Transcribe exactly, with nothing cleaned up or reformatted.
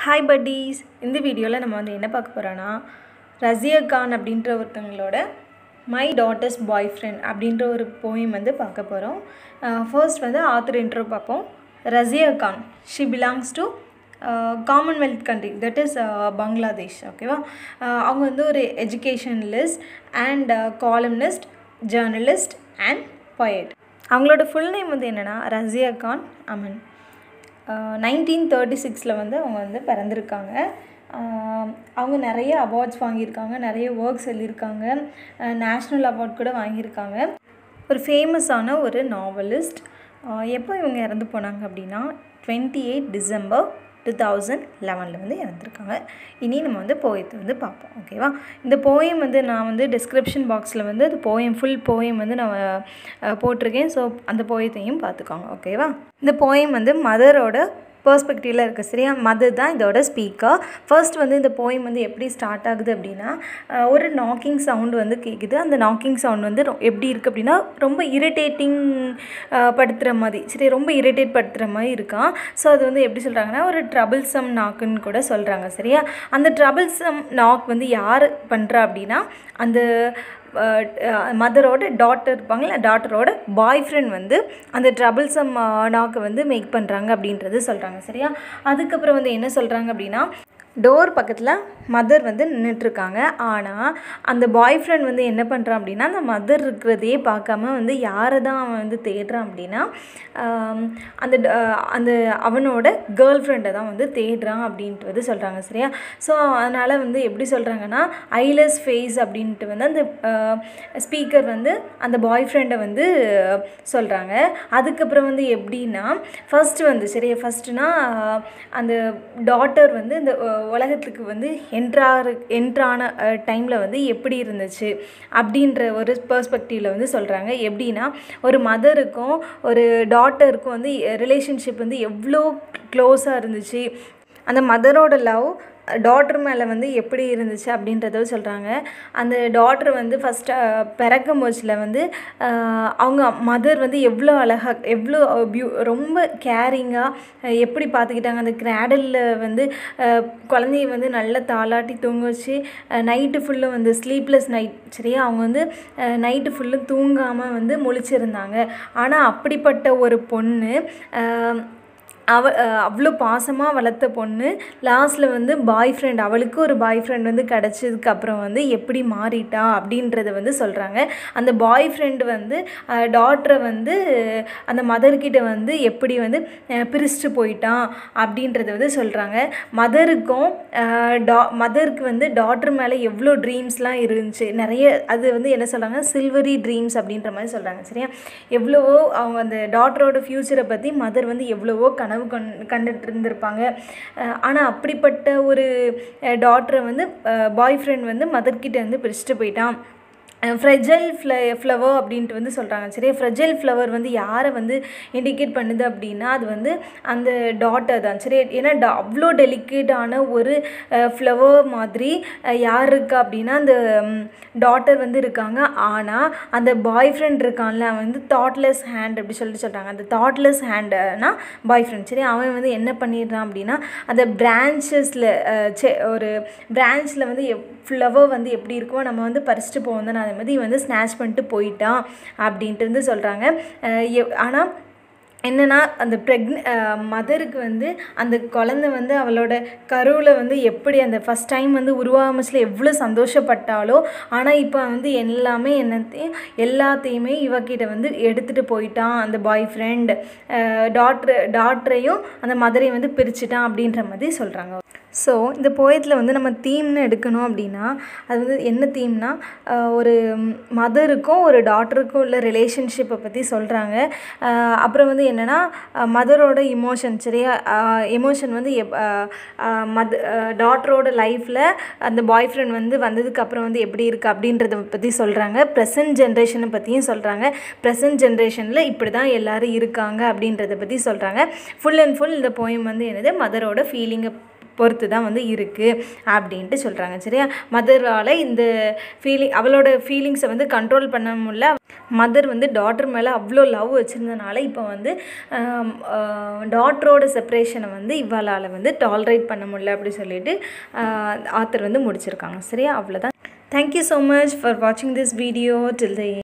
Hi buddies, இந்த வீடியோல நம்ம வந்து என்ன பார்க்க போறோம்னா Razia Khan அப்படிங்கற ஒருத்தங்களோட My Daughter's Boyfriend அப்படிங்கற ஒரு poem வந்து பார்க்க போறோம். First வந்து author intro பார்ப்போம். Razia Khan, she belongs to uh, Commonwealth country, that is uh, Bangladesh. ஓகேவா? அவங்க வந்து ஒரு educationalist and uh, columnist, journalist and poet. அவங்களோட full name வந்து என்னன்னா Razia Khan Aman. Nineteen thirty சிக்ஸில் வந்து அவங்க வந்து பிறந்திருக்காங்க. அவங்க நிறைய அவார்ட்ஸ் வாங்கியிருக்காங்க, நிறைய ஒர்க்ஸ் எழுதியிருக்காங்க, நேஷ்னல் அவார்ட் கூட வாங்கியிருக்காங்க. ஒரு ஃபேமஸான ஒரு நாவலிஸ்ட். எப்போ இவங்க இறந்து போனாங்க அப்படின்னா twenty eight December two thousand லெவனில் வந்து இறந்துருக்காங்க. இனி நம்ம வந்து போயத்தை வந்து பார்ப்போம். ஓகேவா? இந்த போயம் வந்து நான் வந்து டிஸ்கிரிப்ஷன் பாக்ஸில் வந்து அது போயம் ஃபுல் போயம் வந்து நான் போட்டிருக்கேன். ஸோ அந்த போயத்தையும் பார்த்துக்கோங்க. ஓகேவா? இந்த போயம் வந்து மதரோட பெர்ஸ்பெக்டிவில் இருக்குது. சரியா? மதர் தான் இதோட ஸ்பீக்கர். ஃபர்ஸ்ட் வந்து இந்த போயம் வந்து எப்படி ஸ்டார்ட் ஆகுது அப்படின்னா ஒரு நாக்கிங் சவுண்டு வந்து கேட்குது. அந்த நாக்கிங் சவுண்ட் வந்து எப்படி இருக்குது அப்படின்னா ரொம்ப இரிட்டேட்டிங் படுத்துகிற மாதிரி, சரி, ரொம்ப இரிட்டேட் படுத்துகிற மாதிரி இருக்கான். ஸோ அது வந்து எப்படி சொல்கிறாங்கன்னா ஒரு ட்ரபிள்சம் நாக்குன்னு கூட சொல்கிறாங்க. சரியா? அந்த ட்ரபிள்சம் நாக் வந்து யார் பண்ணுறா அப்படின்னா அந்த மதரோட டாட்டர் இருப்பாங்களே, டாட்டரோட பாய் ஃப்ரெண்ட் வந்து அந்த ட்ரபிள்சம் நாக்கை வந்து மேக் பண்ணுறாங்க அப்படின்றது சொல்கிறாங்க. சரியா? அதுக்கப்புறம் வந்து என்ன சொல்கிறாங்க அப்படின்னா டோர் பக்கத்தில் மதர் வந்து நின்றுட்டுருக்காங்க. ஆனால் அந்த பாய் ஃப்ரெண்ட் வந்து என்ன பண்ணுறான் அப்படின்னா அந்த மதர் இருக்கிறதையே பார்க்காம வந்து யாரை தான் அவன் வந்து தேடுறான் அப்படின்னா அந்த அந்த அவனோட கேர்ள் ஃப்ரெண்டை தான் வந்து தேடுறான் அப்படின்ட்டு வந்து சொல்கிறாங்க. சரியா? ஸோ அதனால் வந்து எப்படி சொல்கிறாங்கன்னா ஐலஸ் ஃபேஸ் அப்படின்ட்டு வந்து அந்த ஸ்பீக்கர் வந்து அந்த பாய் ஃப்ரெண்டை வந்து சொல்கிறாங்க. அதுக்கப்புறம் வந்து எப்படின்னா ஃபஸ்ட்டு வந்து சரியா ஃபஸ்ட்டுனா அந்த டாட்டர் வந்து இந்த உலகத்துக்கு வந்து என்ட்ராரு என்ட்ரான டைமில் வந்து எப்படி இருந்துச்சு அப்படின்ற ஒரு பெர்ஸ்பெக்டிவில் வந்து சொல்கிறாங்க. எப்படின்னா ஒரு மதருக்கும் ஒரு டாட்டருக்கும் வந்து ரிலேஷன்ஷிப் வந்து எவ்வளோ க்ளோஸாக இருந்துச்சு, அந்த மதரோட லவ் டாட்டர் மேலே வந்து எப்படி இருந்துச்சு அப்படின்றத சொல்கிறாங்க. அந்த டாட்டர் வந்து ஃபஸ்ட்டு பிறக்கும் போச்சில் வந்து அவங்க மதர் வந்து எவ்வளோ அழகாக எவ்வளோ பியூ ரொம்ப கேரிங்காக எப்படி பார்த்துக்கிட்டாங்க. அந்த கிராடலில் வந்து குழந்தைய வந்து நல்லா தாளாட்டி தூங்க வச்சு நைட்டு ஃபுல்லும் வந்து ஸ்லீப்லெஸ் நைட். சரியா? அவங்க வந்து நைட்டு ஃபுல்லும் தூங்காமல் வந்து முழிச்சிருந்தாங்க. ஆனால் அப்படிப்பட்ட ஒரு பொண்ணு அவ அவ்வளோ பாசமாக வளர்த்த பொண்ணு லாஸ்ட்டில் வந்து பாய் ஃப்ரெண்ட் அவளுக்கு ஒரு பாய் ஃப்ரெண்ட் வந்து கிடச்சதுக்கப்புறம் வந்து எப்படி மாறிட்டா அப்படின்றத வந்து சொல்கிறாங்க. அந்த பாய் ஃப்ரெண்டு வந்து டாட்டரை வந்து அந்த மதர்கிட்ட வந்து எப்படி வந்து பிரிச்சுட்டு போயிட்டான் அப்படின்றத வந்து சொல்கிறாங்க. மதருக்கும் டா மதருக்கு வந்து டாட்டர் மேலே எவ்வளோ ட்ரீம்ஸ்லாம் இருந்துச்சு, நிறைய அது வந்து என்ன சொல்கிறாங்க சில்வரி ட்ரீம்ஸ் அப்படின்ற மாதிரி சொல்கிறாங்க. சரியா? எவ்வளவோ அவங்க அந்த டாட்டரோட ஃப்யூச்சரை பற்றி மதர் வந்து எவ்வளவோ கனவு கண் கண்டுட்டு இருந்திருப்பாங்க. ஆனால் அப்படிப்பட்ட ஒரு டாட்டரை வந்து பாய் ஃப்ரெண்ட் வந்து மதர்கிட்ட வந்து பிரிச்சுட்டு போயிட்டான். ஃப்ரெஜைல் ஃப்ள ஃப்ளவர் அப்படின்ட்டு வந்து சொல்கிறாங்க. சரி, ஃப்ரெஜைல் ஃப்ளவர் வந்து யாரை வந்து இண்டிகேட் பண்ணுது அப்படின்னா அது வந்து அந்த டாட்டர் தான். சரி, ஏன்னா டா அவ்வளோ டெலிகேட்டான ஒரு ஃப்ளவர் மாதிரி யார் இருக்கா அப்படின்னா அந்த டாட்டர் வந்து இருக்காங்க. ஆனால் அந்த பாய் ஃப்ரெண்ட் இருக்கான்ல அவன் வந்து தாட்லெஸ் ஹேண்ட் அப்படி சொல்லிட்டு சொல்கிறாங்க. அந்த தாட்லெஸ் ஹேண்டுனா பாய் ஃப்ரெண்ட். சரி, அவன் வந்து என்ன பண்ணிடுறான் அப்படின்னா அந்த பிரான்ச்சஸில் ஒரு பிரான்ச்சில் வந்து ஃப்ளவர் வந்து எப்படி இருக்குமோ நம்ம வந்து பறிச்சுட்டு போவோம் தான், அதை மாதிரி வந்து ஸ்நாச் பண்ணிட்டு போயிட்டான் அப்படின்ட்டு வந்து சொல்கிறாங்க. ஆனால் என்னென்னா அந்த ப்ரெக்னெ மதருக்கு வந்து அந்த குழந்தை வந்து அவளோட கருவில் வந்து எப்படி அந்த ஃபஸ்ட் டைம் வந்து உருவாமச்சில் எவ்வளோ சந்தோஷப்பட்டாலோ, ஆனால் இப்போ வந்து எல்லாமே என்னத்தையும் எல்லாத்தையுமே இவக்கிட்ட வந்து எடுத்துகிட்டு போயிட்டான் அந்த பாய் ஃப்ரெண்ட். டாக்டர் டாக்டரையும் அந்த மதரையும் வந்து பிரிச்சுட்டான் அப்படின்ற மாதிரி சொல்கிறாங்க. ஸோ இந்த போயத்தில் வந்து நம்ம தீம்னு எடுக்கணும் அப்படின்னா அது வந்து என்ன தீம்னா ஒரு மதருக்கும் ஒரு டாட்டருக்கும் உள்ள ரிலேஷன்ஷிப்பை பற்றி சொல்கிறாங்க. அப்புறம் வந்து என்னென்னா மதரோட இமோஷன். சரியா? எமோஷன் வந்து எப் மத டாட்டரோட லைஃப்பில் அந்த பாய் ஃப்ரெண்ட் வந்து வந்ததுக்கப்புறம் வந்து எப்படி இருக்குது அப்படின்றத பற்றி சொல்கிறாங்க. ப்ரெசன்ட் ஜென்ரேஷனை பற்றியும் சொல்கிறாங்க. ப்ரெசன்ட் ஜென்ரேஷனில் இப்படி தான் எல்லோரும் இருக்காங்க அப்படின்றத பற்றி சொல்கிறாங்க. ஃபுல் அண்ட் ஃபுல் இந்த போயம் வந்து என்னது மதரோட ஃபீலிங்கை பொறுத்து தான் வந்து இருக்குது அப்படின்ட்டு சொல்கிறாங்க. சரியா, மதரால் இந்த ஃபீலிங் அவளோட ஃபீலிங்ஸை வந்து கண்ட்ரோல் பண்ண முடியல. மதர் வந்து டாட்டர் மேலே அவ்வளோ லவ் வச்சுருந்தனால இப்போ வந்து டாட்டரோட செப்பரேஷனை வந்து இவளால் வந்து டாலரேட் பண்ண முடியல அப்படி சொல்லிட்டு ஆத்தர் வந்து முடிச்சிருக்காங்க. சரியா, அவ்வளோதான். தேங்க்யூ ஸோ மச் ஃபார் வாட்சிங் திஸ் வீடியோ டில் த